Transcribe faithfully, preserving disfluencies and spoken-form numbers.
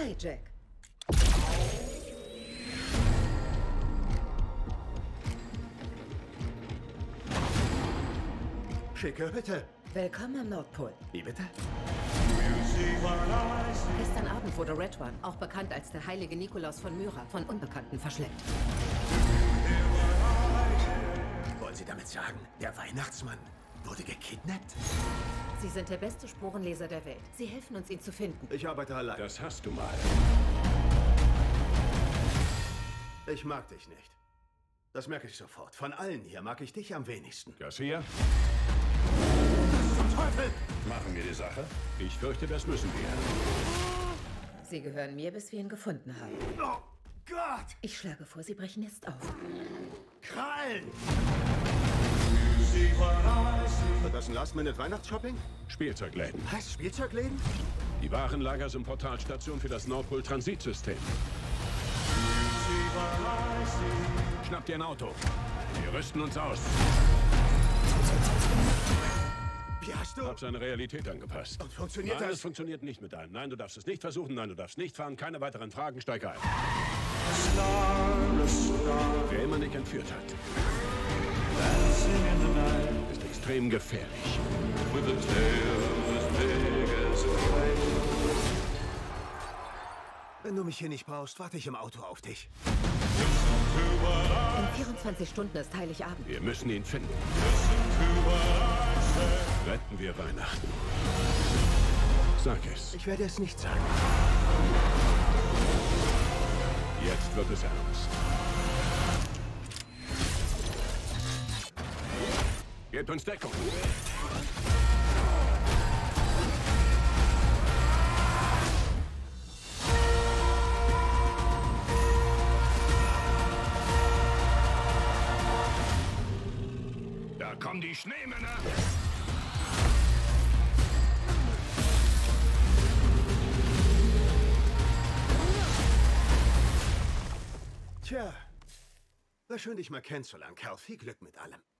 Hi, Jack. Schicke Hütte. Willkommen am Nordpol. Wie bitte? Gestern Abend wurde Red One, auch bekannt als der heilige Nikolaus von Myra, von Unbekannten verschleppt. Wollen Sie damit sagen, der Weihnachtsmann wurde gekidnappt? Sie sind der beste Spurenleser der Welt. Sie helfen uns, ihn zu finden. Ich arbeite allein. Das hast du mal. Ich mag dich nicht. Das merke ich sofort. Von allen hier mag ich dich am wenigsten. Garcia, Zum Teufel! machen wir die Sache? Ich fürchte, das müssen wir. Sie gehören mir, bis wir ihn gefunden haben. Oh Gott! Ich schlage vor, Sie brechen jetzt auf. Krallen! Wird das ein Last-Minute-Weihnachtsshopping? Spielzeugläden. Was? Spielzeugläden? Die Warenlager sind Portalstation für das Nordpol-Transitsystem. Schnapp dir ein Auto. Wir rüsten uns aus. Wie hast du... Hab seine Realität angepasst. Und funktioniert Nein, das? es funktioniert nicht mit einem. Nein, du darfst es nicht versuchen. Nein, du darfst nicht fahren. Keine weiteren Fragen. Steig ein. Wer immer dich entführt hat, ist extrem gefährlich. Wenn du mich hier nicht brauchst, warte ich im Auto auf dich. In vierundzwanzig Stunden ist Heiligabend. Wir müssen ihn finden. Retten wir Weihnachten. Sag es. Ich werde es nicht sagen. Jetzt wird es ernst. Gebt uns Deckung. Da kommen die Schneemänner. Tja, war schön, dich mal kennenzulernen, Kerl. Viel Glück mit allem.